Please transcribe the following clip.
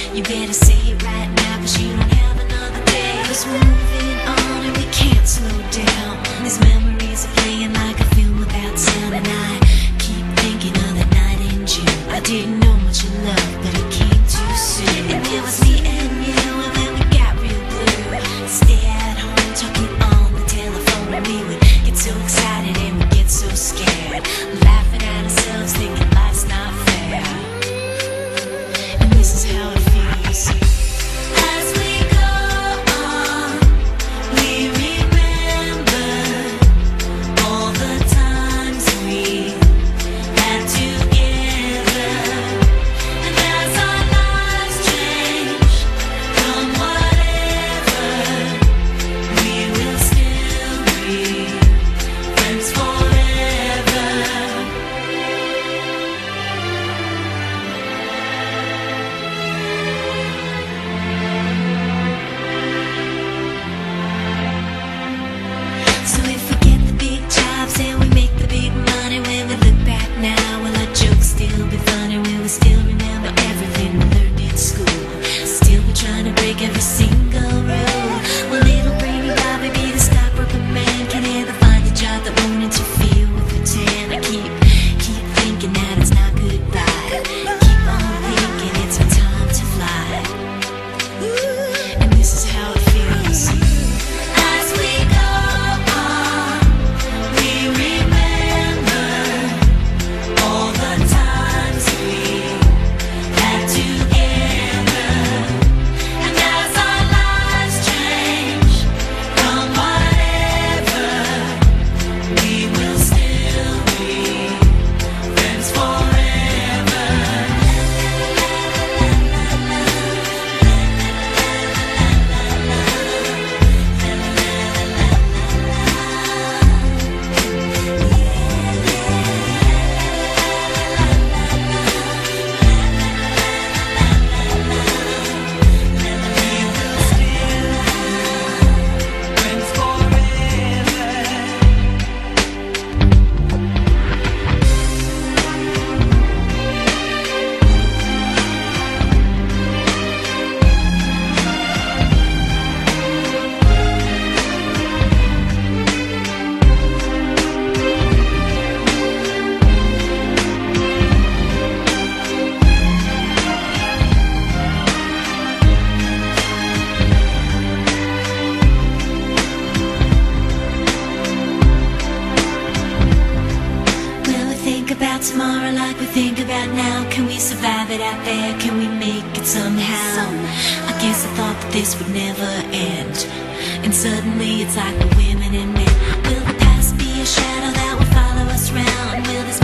You better say it right now, 'cause you don't have another day. 'Cause we're moving on and we can't slow down. These memories are playing like a film without sound, and I keep thinking of that night in June. I didn't know much of love, but it came too soon. And it was me and you, and then we got real blue. Stay at home talking on the telephone, and we would get so excited and we'd get so scared, laughing at ourselves, thinking life's not fair. And this is how it feels. As we go on, we remember all the times we had together. And as our lives change from whatever, we will still be friends forever. So if we get the big jobs and we make the big money, when we look back now, will our jokes still be funny? Will we still remember everything we learned in school? Still be trying to break every single rule? Will little brainy Bobby be the stockbroker man? Can he ever find a job that won't interfere with the tan? I keep thinking that it's not goodbye. Keep on thinking it's our time to fly. And this is how it feels. As we go on, we remember all the times we had together. And as our lives change from whatever, we will still be friends forever. Will we think about tomorrow like we think about now? Can we survive it out there? Can we make it somehow? I guess I thought that this would never end, and suddenly it's like the women and men. Will the past be a shadow that will follow us round? Will this